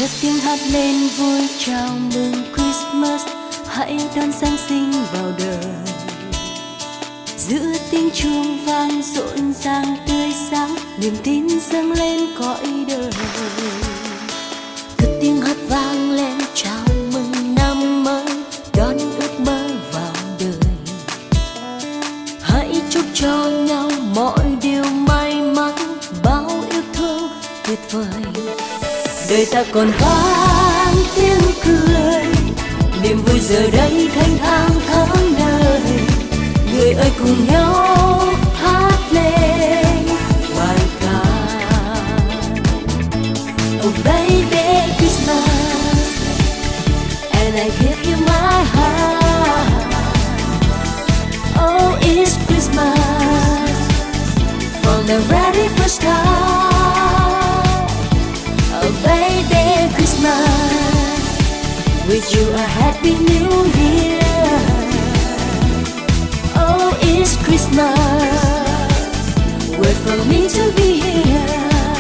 cất tiếng hát lên vui chào mừng Christmas, hãy đón Giáng sinh vào đời. Giữa tiếng chuông vang rộn ràng tươi sáng, niềm tin dâng lên cõi đời. Cất tiếng hát vang lên chào mừng năm mới, đón ước mơ vào đời. Hãy chúc cho nhau mọi điều may mắn, bao yêu thương tuyệt vời. Đời ta còn vang tiếng cười, niềm vui giờ đây thanh thang tháng đời. Người ơi cùng nhau hát lên bài ca. Oh baby Christmas, and I give you my heart. Oh it's Christmas, from the very first time. Oh baby Christmas, wish you a happy new year. Oh it's Christmas, wait for me to be here.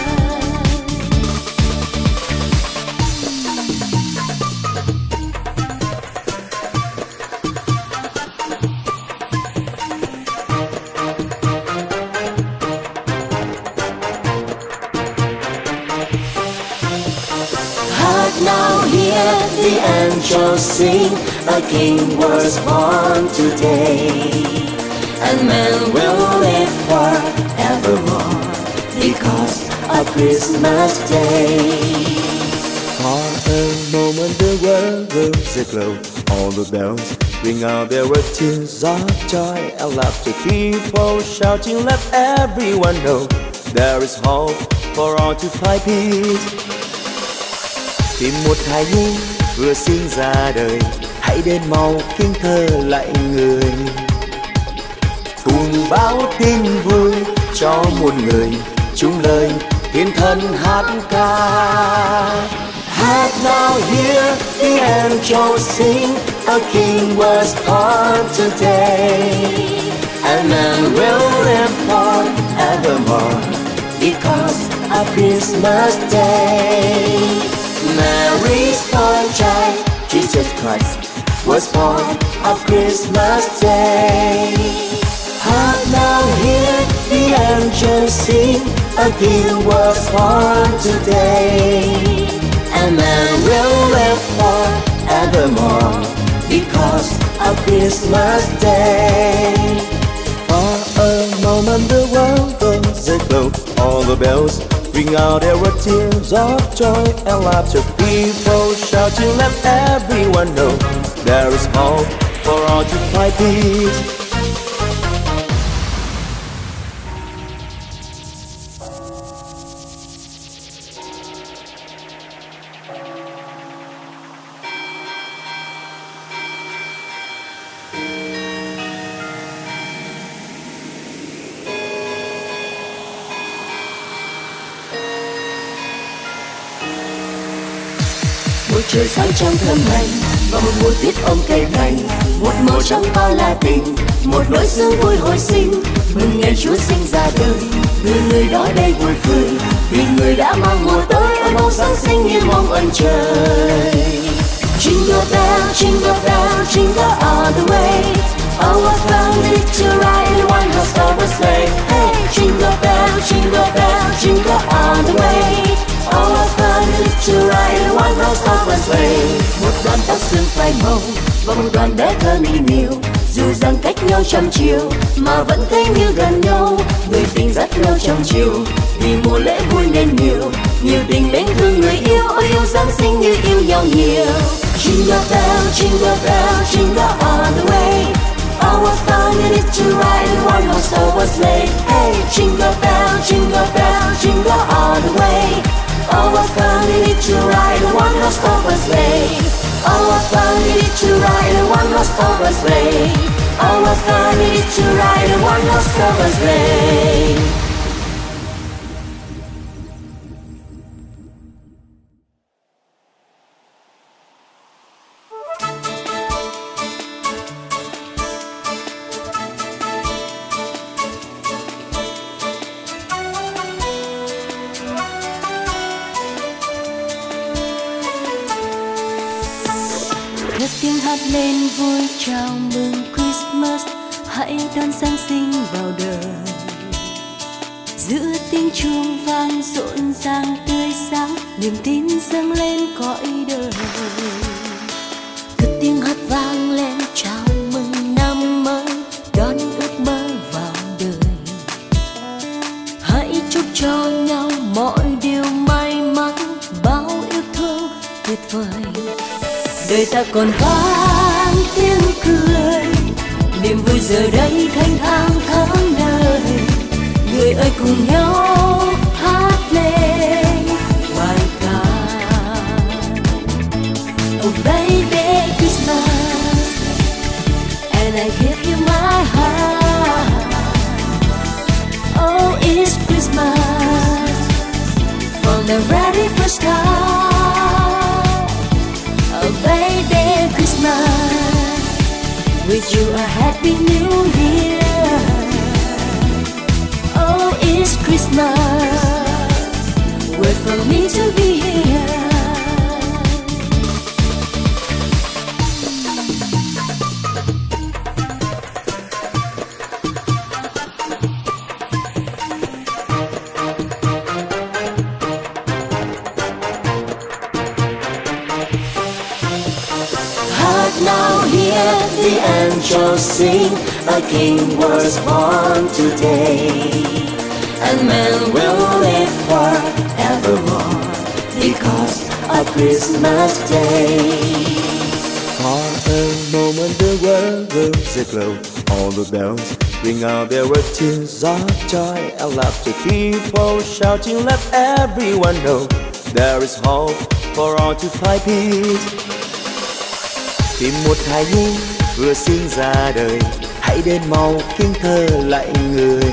Now hear the angels sing, a king was born today, and man will live forevermore because of Christmas Day. For a moment the world goes aglow, all the bells ring out, there were tears of joy and laughter, people shouting, let everyone know there is hope for all to find peace. Tìm một hài nhi vừa sinh ra đời, hãy đến mau kính thơ lạy người, cùng báo tin vui cho muôn người, chung lời thiên thần hát ca. Hát now hear the angels sing, a king was born today, and man will live forevermore because of Christmas Day. Mary's born child, Jesus Christ, was born on Christmas Day. Hark now hear the angels sing, a king was born today, and man will live forevermore because of Christmas Day. For a moment the world goes aglow, all the bells ring out, there were tears of joy and laughter, people shouting, let everyone know there is hope for all to find peace. Một trời sáng trong thơm lành và một mùa tuyết ôm cây cành, một màu trắng bao là tình, một nỗi sương vui hồi sinh, mừng ngày Chúa sinh ra đời. Người người đó đây vui cười vì người đã mang mùa tới, ôi màu Giáng sinh như mong ơn trời. Jingle bell, jingle bell, jingle all the way. Oh, what fun it is to ride in one horse open sleigh. Hey, jingle bell, jingle all the way. Oh, what fun it is to ride in one horse open sleigh. Một đoàn tóc xương phai màu và một đoàn bé thơ mỹ miều, dù rằng cách nhau trăm chiều mà vẫn thấy như gần nhau. Người tình dắt nhau trong chiều vì mùa lễ vui nên nhiều, nhiều tình mến thương người yêu, ôi yêu Giáng sinh như yêu nhau nhiều. Jingle bell, jingle bell, jingle all the way. Oh, what fun it is to ride in one horse open sleigh. Hey, jingle bell, jingle all the way. Oh, what fun it is to ride in one horse open sleigh. Oh, what fun it is to ride in one horse open sleigh. Oh, what fun it is to ride in one horse open sleigh. tiếng hát lên vui chào mừng Christmas, hãy đón Giáng sinh vào đời. Giữa tiếng chuông vang rộn ràng tươi sáng, niềm tin dâng lên cõi đời. Cất tiếng hát vang lên chào mừng năm mới, đón ước mơ vào đời. Hãy chúc cho nhau mọi điều may mắn, bao yêu thương tuyệt vời. Đời ta còn vang tiếng cười, niềm vui giờ đây thanh thang tháng đời. Người ơi cùng nhau hát lên bài ca. Oh baby Christmas, and I give you my heart. Oh it's Christmas, from the very first time. Oh baby Christmas, with you a happy new year. Oh it's Christmas, wait for me to be here. Now hear the angels sing, a king was born today, and man will live forevermore because of Christmas Day. For a moment the world goes aglow, all the bells ring out their tears of joy and laughter. People shouting, let everyone know there is hope for all to find peace. Tìm một hài nhi vừa sinh ra đời, hãy đến mau kính thơ lạy người.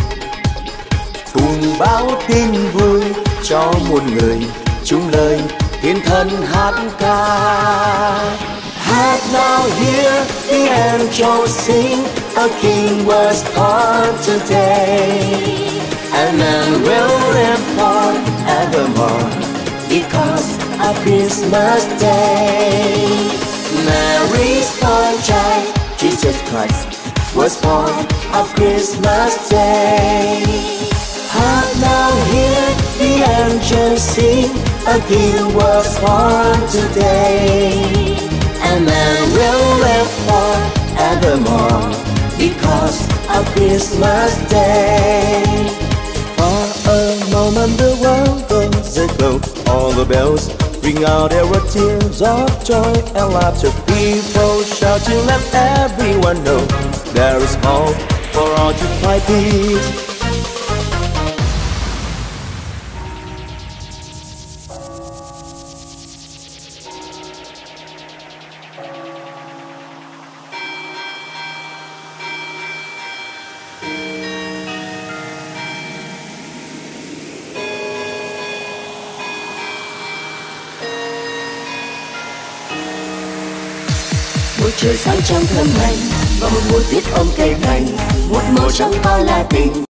Cùng báo tin vui cho muôn người, chung lời thiên thần hát ca. Hát now hear the angels sing, a king was born today, and man will live forevermore because of Christmas Day. Mary's born child, Jesus Christ, was born on Christmas Day. Hark now hear the angels sing, a king was born today, and man will live forevermore because of Christmas Day. For a moment the world goes aglow, all the bells ring out there were tears of joy and laughter. People shouting, let everyone know there is hope for all to find peace. Một trời sáng trong thơm lành và một mùa tuyết ôm cây cành, một màu trắng bao la tình.